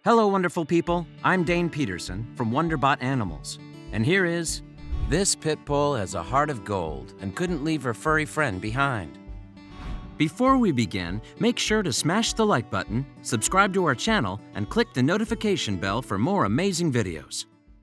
Hello, wonderful people. I'm Dane Peterson from Wonderbot Animals. And here is... This pit bull has a heart of gold and couldn't leave her furry friend behind. Before we begin, make sure to smash the like button, subscribe to our channel, and click the notification bell for more amazing videos.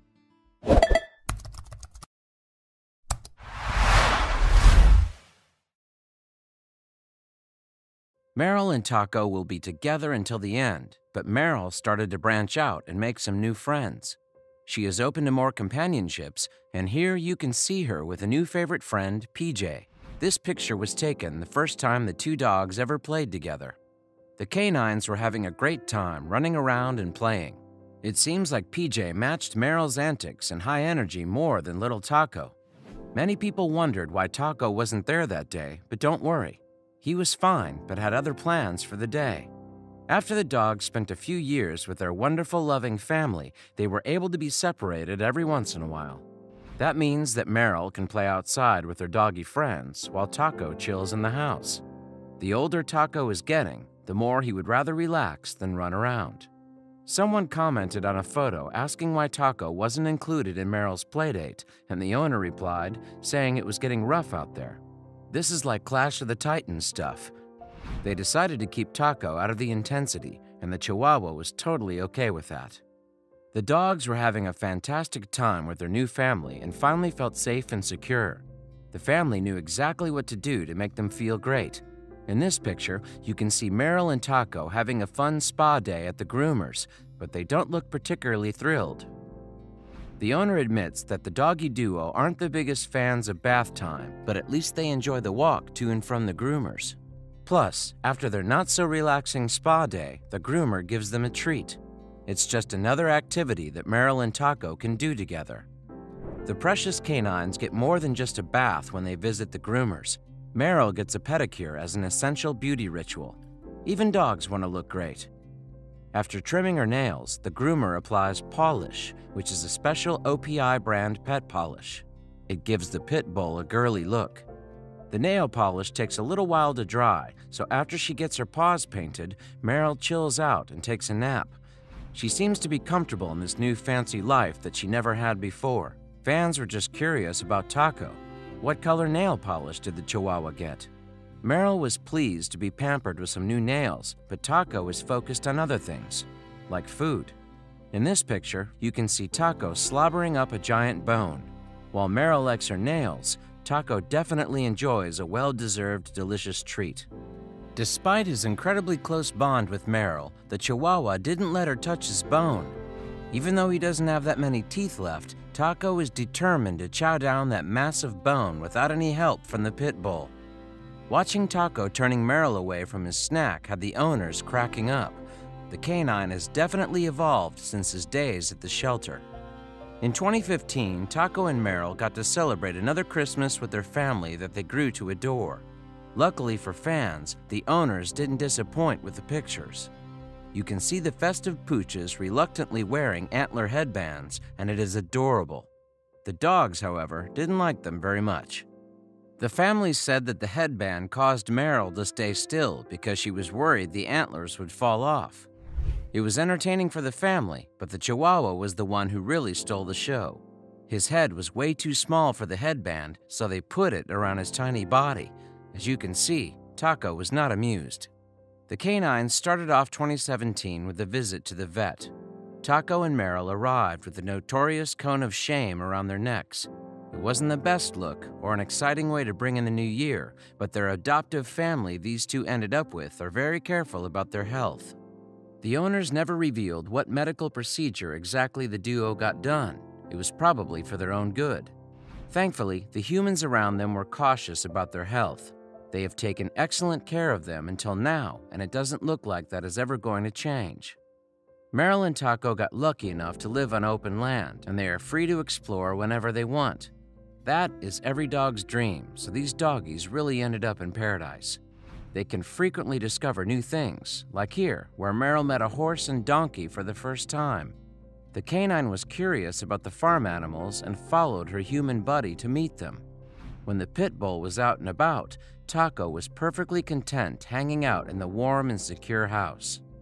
Meryl and Taco will be together until the end, but Meryl started to branch out and make some new friends. She is open to more companionships, and here you can see her with a new favorite friend, PJ. This picture was taken the first time the two dogs ever played together. The canines were having a great time running around and playing. It seems like PJ matched Meryl's antics and high energy more than little Taco. Many people wondered why Taco wasn't there that day, but don't worry. He was fine, but had other plans for the day. After the dogs spent a few years with their wonderful, loving family, they were able to be separated every once in a while. That means that Meryl can play outside with her doggy friends while Taco chills in the house. The older Taco is getting, the more he would rather relax than run around. Someone commented on a photo asking why Taco wasn't included in Meryl's playdate, and the owner replied, saying it was getting rough out there. This is like Clash of the Titans stuff. They decided to keep Taco out of the intensity, and the Chihuahua was totally okay with that. The dogs were having a fantastic time with their new family and finally felt safe and secure. The family knew exactly what to do to make them feel great. In this picture, you can see Meryl and Taco having a fun spa day at the groomers, but they don't look particularly thrilled. The owner admits that the doggy duo aren't the biggest fans of bath time, but at least they enjoy the walk to and from the groomers. Plus, after their not-so-relaxing spa day, the groomer gives them a treat. It's just another activity that Meryl and Taco can do together. The precious canines get more than just a bath when they visit the groomers. Meryl gets a pedicure as an essential beauty ritual. Even dogs want to look great. After trimming her nails, the groomer applies polish, which is a special OPI brand pet polish. It gives the pit bull a girly look. The nail polish takes a little while to dry, so after she gets her paws painted, Meryl chills out and takes a nap. She seems to be comfortable in this new fancy life that she never had before. Fans were just curious about Taco. What color nail polish did the Chihuahua get? Meryl was pleased to be pampered with some new nails, but Taco was focused on other things, like food. In this picture, you can see Taco slobbering up a giant bone. While Meryl likes her nails, Taco definitely enjoys a well-deserved delicious treat. Despite his incredibly close bond with Meryl, the Chihuahua didn't let her touch his bone. Even though he doesn't have that many teeth left, Taco is determined to chow down that massive bone without any help from the pit bull. Watching Taco turning Meryl away from his snack had the owners cracking up. The canine has definitely evolved since his days at the shelter. In 2015, Taco and Meryl got to celebrate another Christmas with their family that they grew to adore. Luckily for fans, the owners didn't disappoint with the pictures. You can see the festive pooches reluctantly wearing antler headbands, and it is adorable. The dogs, however, didn't like them very much. The family said that the headband caused Meryl to stay still because she was worried the antlers would fall off. It was entertaining for the family, but the Chihuahua was the one who really stole the show. His head was way too small for the headband, so they put it around his tiny body. As you can see, Taco was not amused. The canines started off 2017 with a visit to the vet. Taco and Meryl arrived with the notorious cone of shame around their necks. It wasn't the best look or an exciting way to bring in the new year, but their adoptive family these two ended up with are very careful about their health. The owners never revealed what medical procedure exactly the duo got done. It was probably for their own good. Thankfully, the humans around them were cautious about their health. They have taken excellent care of them until now, and it doesn't look like that is ever going to change. Meryl and Taco got lucky enough to live on open land, and they are free to explore whenever they want. That is every dog's dream, so these doggies really ended up in paradise. They can frequently discover new things, like here, where Meryl met a horse and donkey for the first time. The canine was curious about the farm animals and followed her human buddy to meet them. When the pit bull was out and about, Taco was perfectly content hanging out in the warm and secure house.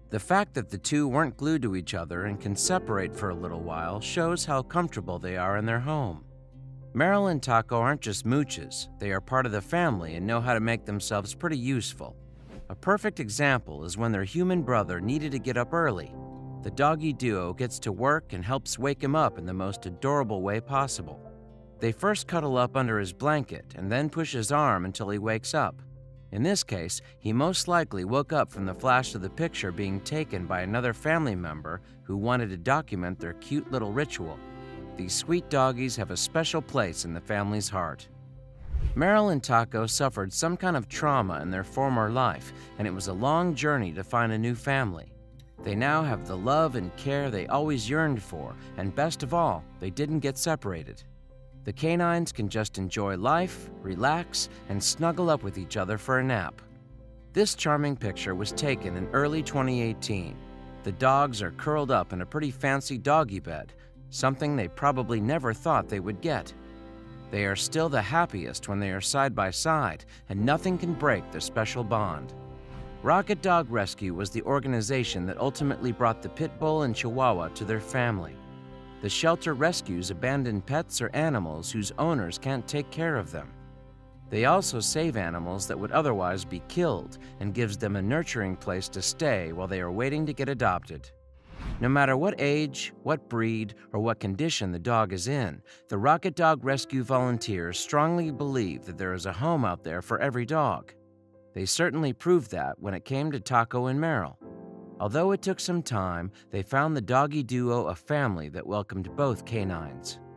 The fact that the two weren't glued to each other and can separate for a little while shows how comfortable they are in their home. Meryl and Taco aren't just mooches, they are part of the family and know how to make themselves pretty useful. A perfect example is when their human brother needed to get up early. The doggy duo gets to work and helps wake him up in the most adorable way possible. They first cuddle up under his blanket and then push his arm until he wakes up. In this case, he most likely woke up from the flash of the picture being taken by another family member who wanted to document their cute little ritual. These sweet doggies have a special place in the family's heart. Meryl and Taco suffered some kind of trauma in their former life, and it was a long journey to find a new family. They now have the love and care they always yearned for, and best of all, they didn't get separated. The canines can just enjoy life, relax, and snuggle up with each other for a nap. This charming picture was taken in early 2018. The dogs are curled up in a pretty fancy doggy bed, something they probably never thought they would get. They are still the happiest when they are side by side, and nothing can break their special bond. Rocket Dog Rescue was the organization that ultimately brought the pit bull and chihuahua to their family. The shelter rescues abandoned pets or animals whose owners can't take care of them. They also save animals that would otherwise be killed and gives them a nurturing place to stay while they are waiting to get adopted. No matter what age, what breed, or what condition the dog is in, the Rocket Dog Rescue volunteers strongly believe that there is a home out there for every dog. They certainly proved that when it came to Taco and Meryl. Although it took some time, they found the doggy duo a family that welcomed both canines.